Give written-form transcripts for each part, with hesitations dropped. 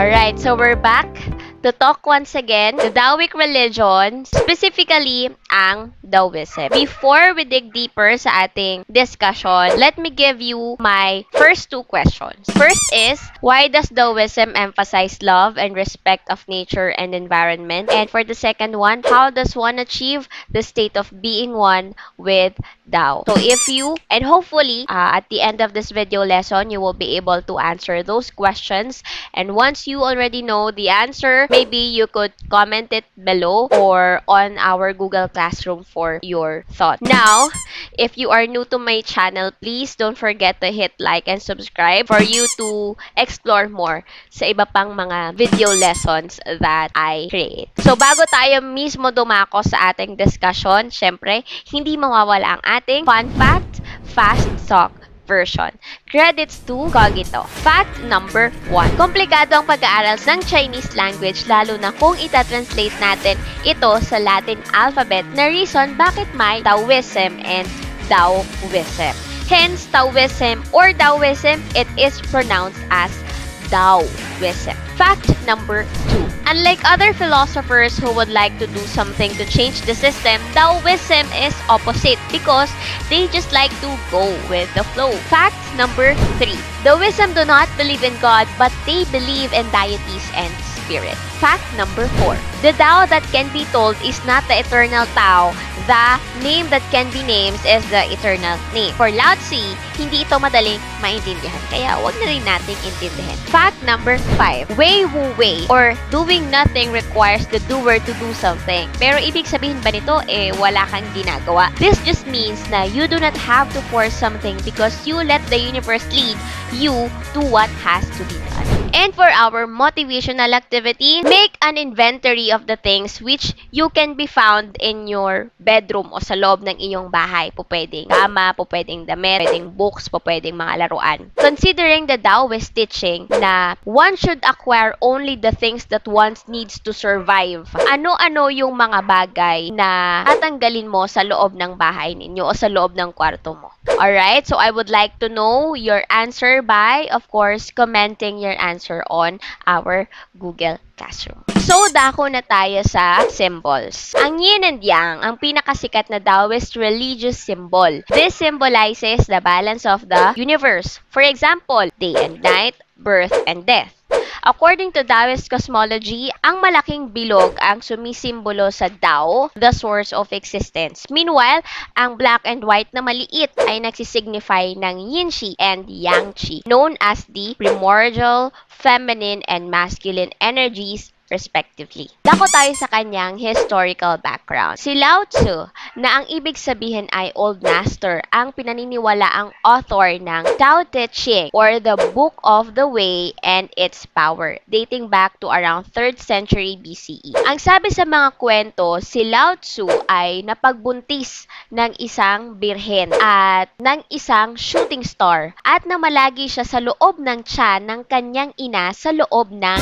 Alright, so we're back to talk once again the Taoic religion, specifically ang Taoism. Before we dig deeper sa ating discussion, let me give you my first two questions. First is, why does Taoism emphasize love and respect of nature and environment? And for the second one, how does one achieve the state of being one with Tao? So if you, and hopefully at the end of this video lesson, you will be able to answer those questions. And once you already know the answer, maybe you could comment it below or on our Google Classroom for your thought. Now, if you are new to my channel, please don't forget to hit like and subscribe for you to explore more sa iba pang mga video lessons that I create. So, bago tayo mismo dumako sa ating discussion, syempre, hindi mawawala ang ating fun fact, fast talk version. Credits to Cogito. Fact number 1. Komplikado ang pag-aaral ng Chinese language lalo na kung itatranslate natin ito sa Latin alphabet na reason bakit may Taoism and Taoism. Hence, Taoism or Taoism, it is pronounced as Taoism. Fact number 2. Unlike other philosophers who would like to do something to change the system, Taoism is opposite because they just like to go with the flow. Fact number 3. Taoism do not believe in God, but they believe in deities and spirit. Fact number 4. The Tao that can be told is not the eternal Tao. The name that can be named is the eternal name. For Lao Tzu, hindi ito madaling maintindihan. Kaya wag na rin nating intindihin. Fact number 5. Wei Wu Wei or doing nothing requires the doer to do something. Pero ibig sabihin ba nito, wala kang ginagawa? This just means na you do not have to force something because you let the universe lead you to what has to be done. And for our motivational activity, make an inventory of the things which you can be found in your bedroom o sa loob ng iyong bahay. Po pwedeng kama, po pwedeng damit, pwedeng books, po pwedeng mga laruan. Considering the Taoist teaching na one should acquire only the things that one needs to survive. Ano-ano yung mga bagay na tatanggalin mo sa loob ng bahay ninyo o sa loob ng kwarto mo. Alright, so I would like to know your answer by, of course, commenting your answer on our Google Classroom. So, dako na tayo sa symbols. Ang yin and yang, ang pinakasikat na Taoist religious symbol. This symbolizes the balance of the universe. For example, day and night, birth and death. According to Taoist cosmology, ang malaking bilog ang sumisimbolo sa Tao, the source of existence. Meanwhile, ang black and white na maliit ay nagsisignify ng Yin-Chi and Yang-Chi, known as the primordial, feminine, and masculine energies respectively. Dako tayo sa kanyang historical background. Si Lao Tzu, na ang ibig sabihin ay Old Master, ang pinaniniwala ang author ng Tao Te Ching or the Book of the Way and its Power, dating back to around 3rd century BCE. Ang sabi sa mga kwento, si Lao Tzu ay napagbuntis ng isang birhen at ng isang shooting star at namalagi siya sa loob ng tiyan ng kanyang ina sa loob ng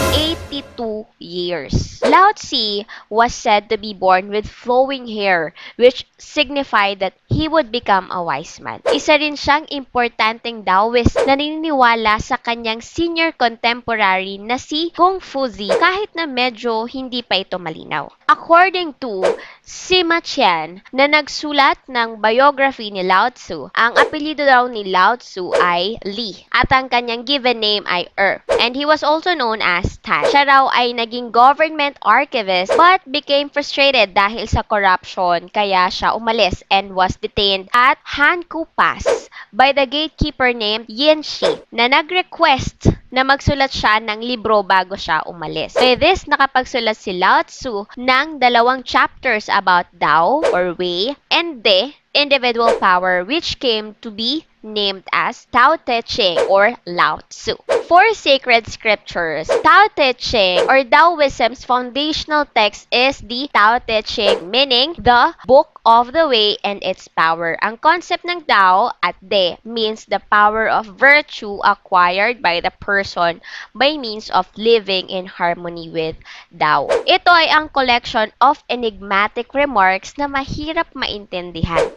82 years. Lao Tzu was said to be born with flowing hair, which signified that he would become a wise man. Isa rin siyang importanteng Taoist na naniniwala sa kanyang senior contemporary na si Confucius, kahit na medyo hindi pa ito malinaw. According to Sima Qian, na nagsulat ng biography ni Lao Tzu, ang apelyido daw ni Lao Tzu ay Li at ang kanyang given name ay and he was also known as Tan. Siya raw ay naging government archivist but became frustrated dahil sa corruption kaya siya umalis and was detained at Hankou Pass by the gatekeeper named Yin Shi na nag-request na magsulat siya ng libro bago siya umalis. By this, nakapagsulat si Lao Tzu ng 2 chapters about Tao or Wei and De, individual power, which came to be named as Tao Te Ching or Lao Tzu. For sacred scriptures, Tao Te Ching or Taoism's foundational text is the Tao Te Ching, meaning the Book of the Way and its power. Ang concept ng Tao at De means the power of virtue acquired by the person by means of living in harmony with Tao. Ito ay ang collection of enigmatic remarks na mahirap maintindihan.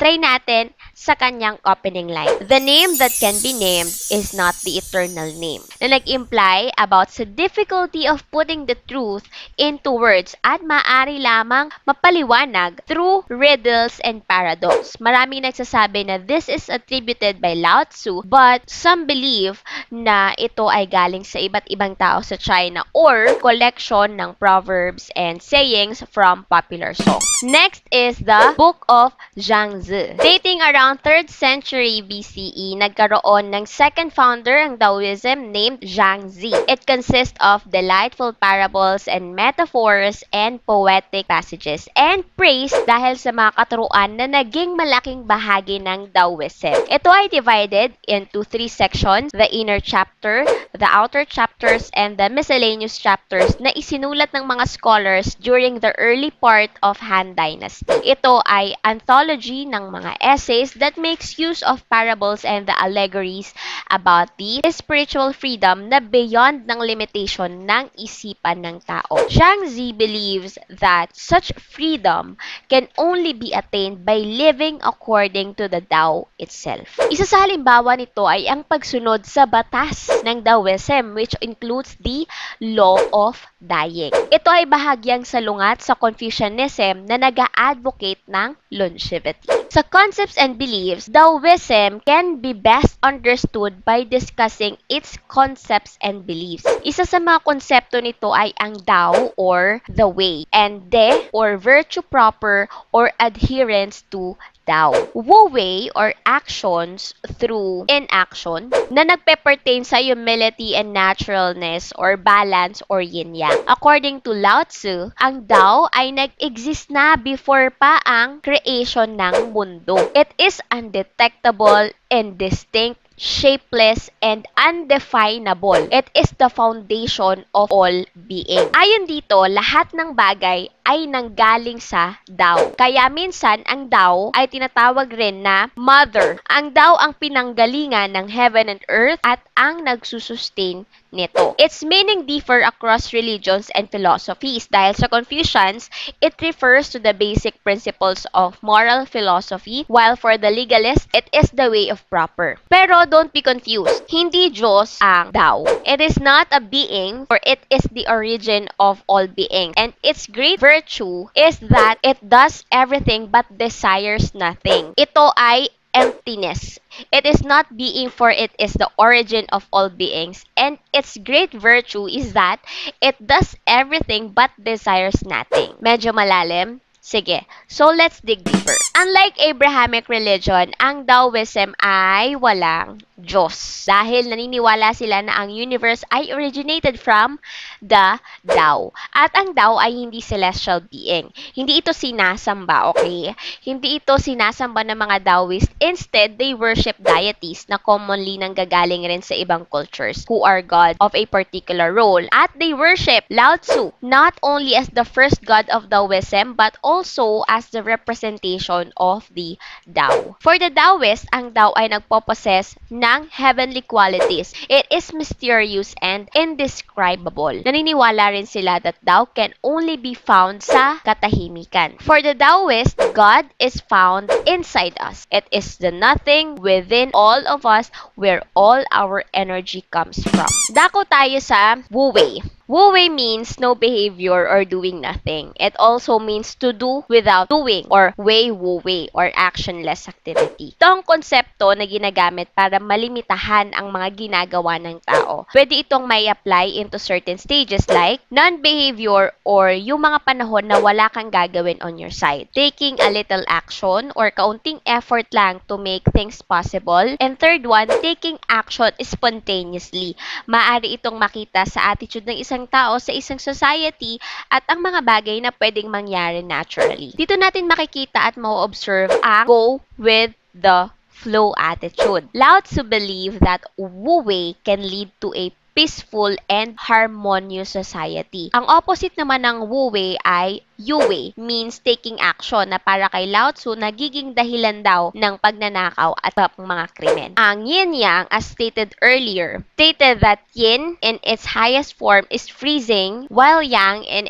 Try natin sa kanyang opening line. The name that can be named is not the eternal name. Na nag-imply about sa difficulty of putting the truth into words at maaari lamang mapaliwanag through riddles and paradox. Maraming nagsasabi na this is attributed by Lao Tzu, but some believe na ito ay galing sa iba't ibang tao sa China or collection ng proverbs and sayings from popular songs. Next is the Book of Zhangzi. Dating around 3rd century BCE, nagkaroon ng second founder ng Taoism named Zhangzi. It consists of delightful parables and metaphors and poetic passages and praise dahil sa mga katuruan na naging malaking bahagi ng Taoism. Ito ay divided into 3 sections, the inner chapter, the outer chapters, and the miscellaneous chapters na isinulat ng mga scholars during the early part of Han Dynasty. Ito ay anthology ng mga essays that makes use of parables and the allegories about the spiritual freedom na beyond ng limitation ng isipan ng tao. Zhangzi believes that such freedom can only be attained by living according to the Tao itself. Isa sa halimbawa nito ay ang pagsunod sa batas ng Taoism, which includes the law of dying. Ito ay bahagyang salungat sa Confucianism na nag-a-advocate ng longevity. Sa concepts and beliefs, Taoism can be best understood by discussing its concepts and beliefs. Isa sa mga konsepto nito ay ang Tao or the way, and De or virtue proper or adherence to Tao. Wu Wei or actions through inaction na nagpe-pertain sa humility and naturalness or balance or yin-yang. According to Lao Tzu, ang Tao ay nag-exist na before pa ang creation ng mundo. It is undetectable, indistinct, shapeless, and undefinable. It is the foundation of all being. Ayon dito, lahat ng bagay ay nanggaling sa Tao. Kaya minsan, ang Tao ay tinatawag rin na Mother. Ang Tao ang pinanggalingan ng heaven and earth at ang nagsusustain nito. Its meaning differ across religions and philosophies. Dahil sa Confucians, it refers to the basic principles of moral philosophy, while for the legalists, it is the way of proper. Pero don't be confused. Hindi Diyos ang Tao. It is not a being, for it is the origin of all being. And its great virtue is that it does everything but desires nothing. Ito ay emptiness. It is not being, for it is the origin of all beings. And its great virtue is that it does everything but desires nothing. Medyo malalim? Sige, so let's dig deeper. Unlike Abrahamic religion, ang Taoism ay walang Diyos. Dahil naniniwala sila na ang universe ay originated from the Tao. At ang Tao ay hindi celestial being. Hindi ito sinasamba, okay? Hindi ito sinasamba ng mga Taoist. Instead, they worship deities na commonly nanggagaling rin sa ibang cultures who are god of a particular role. At they worship Lao Tzu not only as the first god of Taoism but also as the representation of the Tao. For the Taoist, ang Tao ay nagpopossess ng heavenly qualities. It is mysterious and indescribable. Naniniwala rin sila that Tao can only be found sa katahimikan. For the Taoist, God is found inside us. It is the nothing within all of us where all our energy comes from. Dako tayo sa Wu Wei. Wu Wei means no behavior or doing nothing. It also means to do without doing or Wei Wu Wei or actionless activity. Ito ang konsepto na ginagamit para malimitahan ang mga ginagawa ng tao. Pwede itong may apply into certain stages like non-behavior or yung mga panahon na wala kang gagawin on your side. Taking a little action or kaunting effort lang to make things possible. And third one, taking action spontaneously. Maaari itong makita sa attitude ng isang tao sa isang society at ang mga bagay na pwedeng mangyari naturally. Dito natin makikita at ma-observe ang go with the flow attitude. Lao Tzu believe that Wu Wei can lead to a peaceful and harmonious society. Ang opposite naman ng Wu Wei ay Yu Wei, means taking action, na para kay Lao Tzu nagiging dahilan daw ng pagnanakaw at mga krimen. Ang Yin Yang, as stated earlier, stated that Yin in its highest form is freezing while Yang in its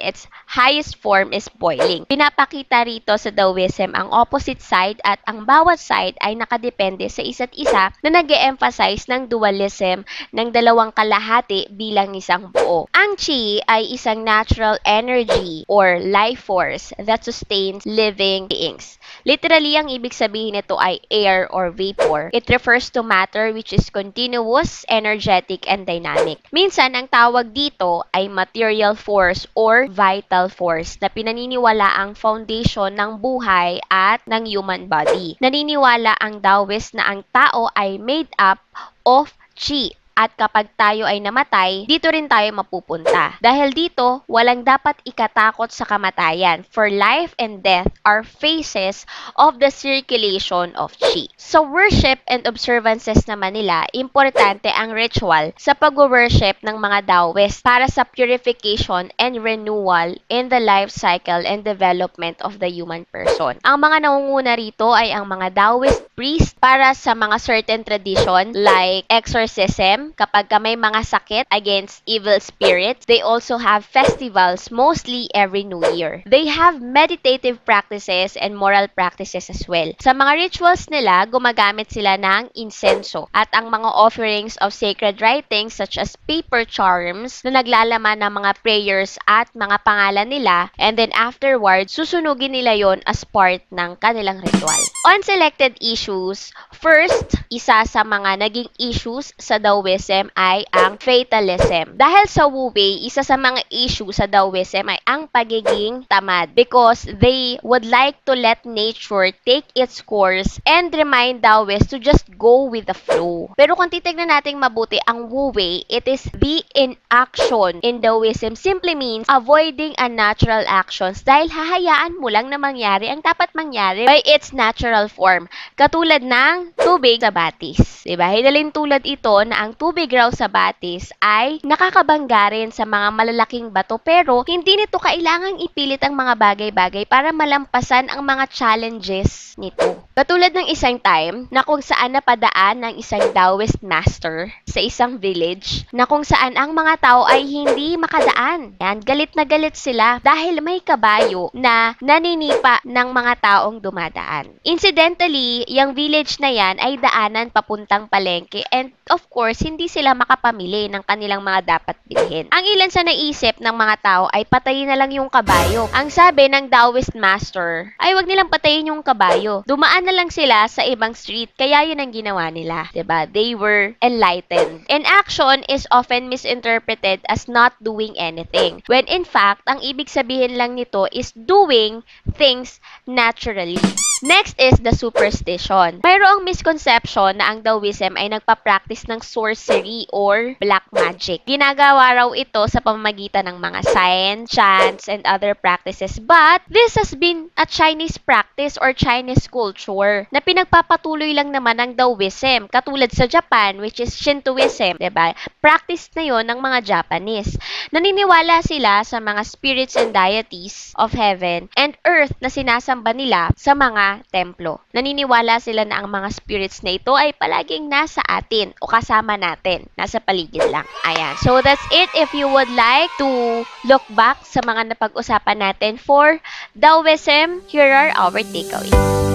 highest form is boiling. Pinapakita rito sa Taoism ang opposite side at ang bawat side ay nakadepende sa isa't isa na nag-e-emphasize ng dualism ng dalawang kalahati bilang isang buo. Ang Qi ay isang natural energy or life force that sustains living beings. Literally, ang ibig sabihin nito ay air or vapor. It refers to matter which is continuous, energetic, and dynamic. Minsan, ang tawag dito ay material force or vital force na pinaniniwala ang foundation ng buhay at ng human body. Naniniwala ang Taoist na ang tao ay made up of Qi. At kapag tayo ay namatay, dito rin tayo mapupunta. Dahil dito, walang dapat ikatakot sa kamatayan. For life and death are phases of the circulation of Qi. Sa worship and observances naman nila, importante ang ritual sa pag-worship ng mga Taoist para sa purification and renewal in the life cycle and development of the human person. Ang mga nangunguna rito ay ang mga Taoist priest para sa mga certain tradition like exorcism, kapag may mga sakit against evil spirits. They also have festivals mostly every New Year. They have meditative practices and moral practices as well. Sa mga rituals nila, gumagamit sila ng insenso at ang mga offerings of sacred writings such as paper charms na naglalaman ng mga prayers at mga pangalan nila, and then afterwards, susunugin nila yon as part ng kanilang ritual. On selected issues, first, isa sa mga naging issues sa Taoism ay ang fatalism. Dahil sa Wu Wei, isa sa mga issue sa Taoism ay ang pagiging tamad because they would like to let nature take its course and remind Taoists to just go with the flow. Pero kung titignan natin mabuti ang Wu Wei, it is the inaction in Taoism simply means avoiding unnatural actions dahil hahayaan mo lang na mangyari ang dapat mangyari by its natural form. Katulad ng tubig sa batis. Diba? Hinalin tulad ito na ang tubig raw sa batis ay nakakabangga rin sa mga malalaking bato pero hindi nito kailangang ipilit ang mga bagay-bagay para malampasan ang mga challenges nito. Katulad ng isang time na kung saan napadaan ng isang Taoist master sa isang village na kung saan ang mga tao ay hindi makadaan. Yan, galit na galit sila dahil may kabayo na naninipa ng mga taong dumadaan. Incidentally, yung village na yan ay daanan papuntang palengke and of course, hindi sila makapamili ng kanilang mga dapat bilhin. Ang ilan sa naisip ng mga tao ay patayin na lang yung kabayo. Ang sabi ng Taoist master ay wag nilang patayin yung kabayo. Dumaan na lang sila sa ibang street, kaya yun ang ginawa nila. Diba? They were enlightened. Inaction is often misinterpreted as not doing anything, when in fact, ang ibig sabihin lang nito is doing things naturally. Next is the superstition. Mayroong misconception na ang Taoism ay nagpa-practice ng sorcery or black magic. Ginagawa raw ito sa pamamagitan ng mga signs, chants, and other practices. But this has been a Chinese practice or Chinese culture na pinagpapatuloy lang naman ng Taoism. Katulad sa Japan, which is Shintoism. Diba? Practice na yon ng mga Japanese. Naniniwala sila sa mga spirits and deities of heaven and earth na sinasamba nila sa mga templo. Naniniwala sila na ang mga spirits na ito ay palaging nasa atin o kasama natin. Nasa paligid lang. Ayan. So, that's it. If you would like to look back sa mga napag-usapan natin for Taoism, here are our takeaways.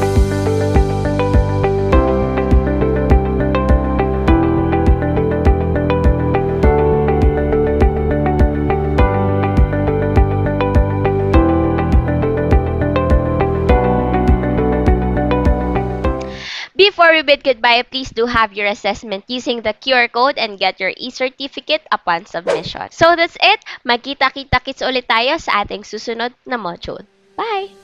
Before we bid goodbye, please do have your assessment using the QR code and get your e-certificate upon submission. So that's it. Magkita-kita-kits ulit tayo sa ating susunod na module. Bye!